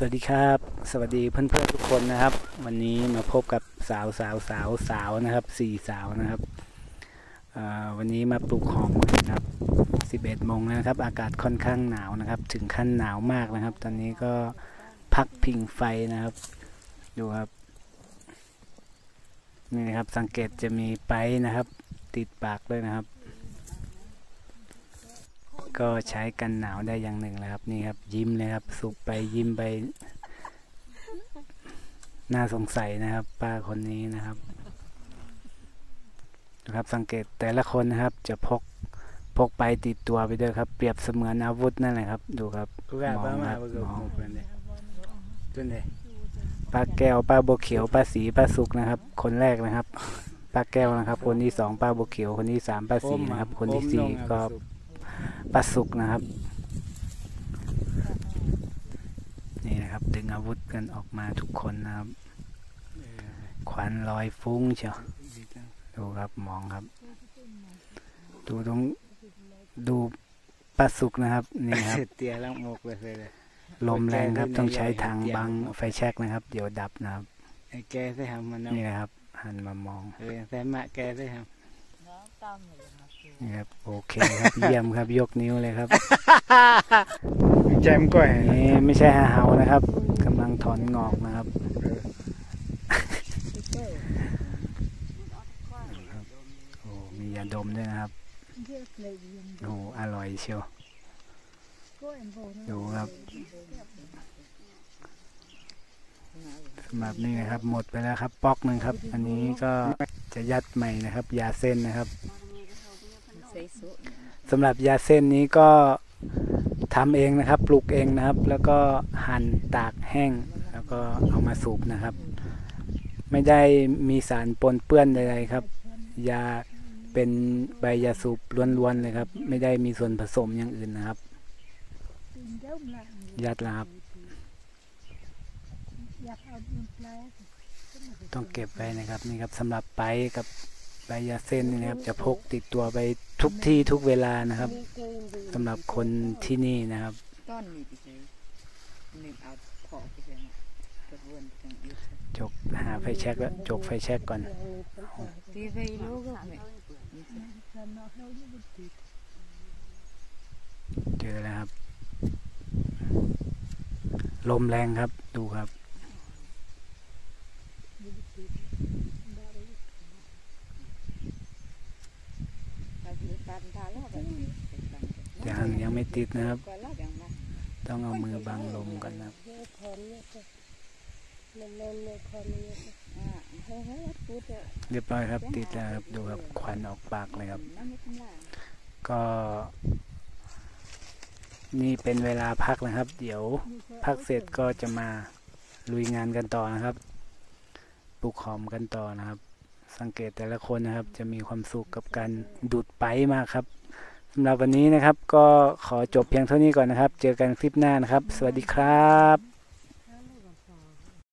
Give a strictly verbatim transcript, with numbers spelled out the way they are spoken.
วัสดีครับสวัสดีเพื่อนๆทุกคนนะครับวันนี้มาพบกับสาวสาวสาวสาวนะครับสี่สาวนะครับวันนี้มาปลูกหอมนะครับสิบเอ็ดโมงนะครับอากาศค่อนข้างหนาวนะครับถึงขั้นหนาวมากนะครับตอนนี้ก็พักพิงไฟนะครับดูครับนี่นะครับสังเกตจะมีไปนะครับติดปากด้วยนะครับก็ใช้กันหนาวได้อย่างหนึ่งนะครับนี่ครับยิ้มเลยครับสุกไปยิ้มไปน่าสงสัยนะครับป้าคนนี้นะครับนะครับสังเกตแต่ละคนนะครับจะพกพกไปติดตัวไปด้วยครับเปรียบเสมือนอาวุธนั่นแหละครับดูครับมองครับมองป้าแก้วป้าโบเขียวป้าสีป้าสุกนะครับคนแรกนะครับป้าแก้วนะครับคนที่สองป้าโบเขียวคนที่สามป้าสีนะครับคนที่สี่ก็ป้าสุกนะครับนี่นะครับดึงอาวุธกันออกมาทุกคนนะครับควันลอยฟุ้งเชียวดูครับมองครับดูตรงดูป้าสุกนะครับนี่ครับเตียแล้วหมกเลยลมแรงครับต้องใช้ทางบังไฟแช็กนะครับเดี๋ยวดับนะครับแกใช่ครับมันนี่นะครับหันมามองเออแต่มะแกใช่ครับนี่ครับโอเคครับเยี่ยมครับยกนิ้วเลยครับแจมก้อยนี่ไม่ใช่หาเห่านะครับกำลังถอนงอกนะครับโอ้มียาดมด้วยนะครับโอ้อร่อยเชียวดูครับสำหรับนี่นะครับหมดไปแล้วครับป๊อกหนึ่งครับอันนี้ก็จะยัดใหม่นะครับยาเส้นนะครับสำหรับยาเส้นนี้ก็ทำเองนะครับปลูกเองนะครับแล้วก็หั่นตากแห้งแล้วก็เอามาสูบนะครับไม่ได้มีสารปนเปื้อนใดๆครับยาเป็นใบยาสูบล้วนๆเลยครับไม่ได้มีส่วนผสมอย่างอื่นนะครับยัดแล้วครับต้องเก็บไว้นะครับนี่ครับสำหรับไปกับใบยาเส้นนี่นะครับจะพกติดตัวไปทุกที่ทุกเวลานะครับสำหรับคนที่นี่นะครับจกหาไฟแช็กแล้วจกไฟแช็กก่อนเจอแล้วครับลมแรงครับดูครับยังยังไม่ติดนะครับต้องเอามือบังลมกันนะครับเรียบร้อยครับติดแล้วครับดูครับควันออกปากเลยครับก็นี่เป็นเวลาพักนะครับเดี๋ยวพักเสร็จก็จะมาลุยงานกันต่อนะครับปลูกหอมกันต่อนะครับสังเกตแต่ละคนนะครับจะมีความสุขกับการดูดไปมากครับสำหรับวันนี้นะครับก็ขอจบเพียงเท่านี้ก่อนนะครับเจอกันคลิปหน้านะครับสวัสดีครับ